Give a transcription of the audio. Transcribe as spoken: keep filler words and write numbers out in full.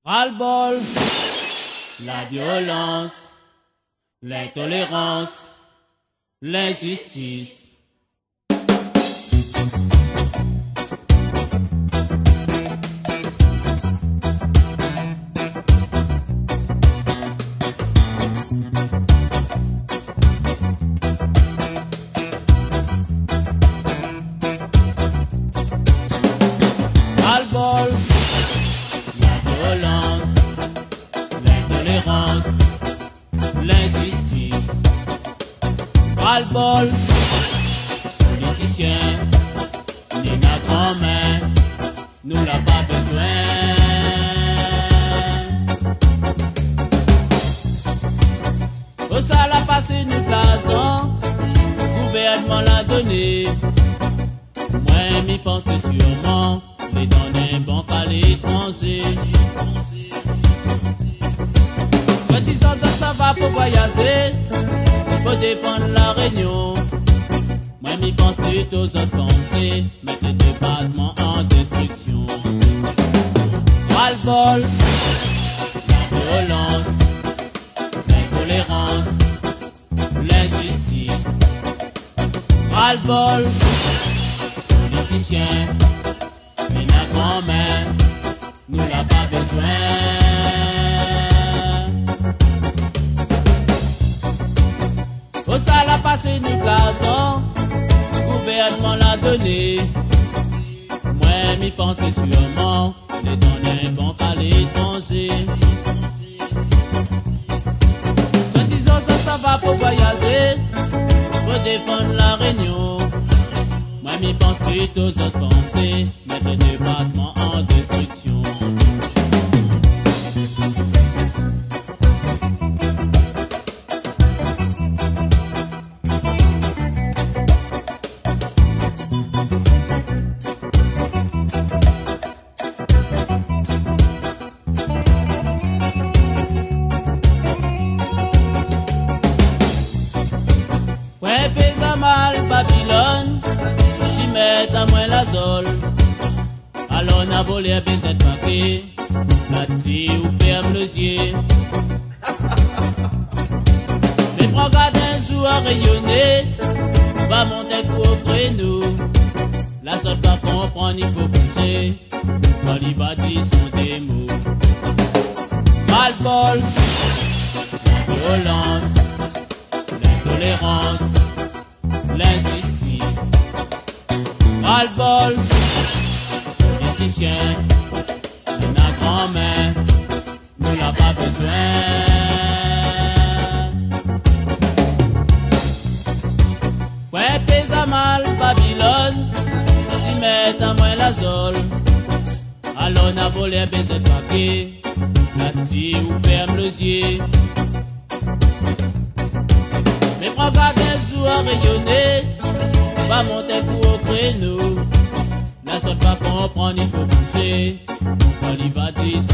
Ras-le-bol, la violence, l'intolérance, l'injustice. Ras-le-bol, la violence, l'intolérance, l'injustice. Ras-le-bol, politicien, ni la grand-mère, nous l'a pas besoin. Au ça l'a passé nous plaçons, gouvernement l'a donné. Moi m'y pense sûrement, les donner banque à l'étranger. Soi-disant ça va pour voyager, pour défendre la Réunion. Moi m'y pense plutôt aux autres pensées, mettre le département en destruction. Ras-le-bol, la violence, l'intolérance, l'injustice. Ras-le-bol, politicien, mais la grand-mère, nous l'a pas besoin. Au ça l'a passé nous plaçons, gouvernement l'a donné. Moi m'y pense sûrement, les donner banque à l'étranger. Soi-disant ça va pour voyager, pour défendre la Réunion. Moi m'y pense plutôt aux autres pensées, mettre le département en destruction. Ouais, pèse mal Babylone, si met à moins la zone. Alors n'a volé besoin de paquet, là-dessus ou ferme le yeux. Mais prends garde un jour à rayonner, va monter coup au créneau. La seule pas comprendre, il faut bouger, quand il va dire son démo. Ras-le-bol, la violence, l'intolérance, l'injustice. Ras-le-bol, politicien, de la grand-mère, nous l'a pas besoin. Ouais, pèse à mal Babylone, si met à moins la zone. Alors n'a volé besoin de paquet, là-dessus ou ferme le yeux. Mais prends garde un jour à rayonner, va monter pour au créneau. La seule pas comprendre, il faut bouger, quand il va dire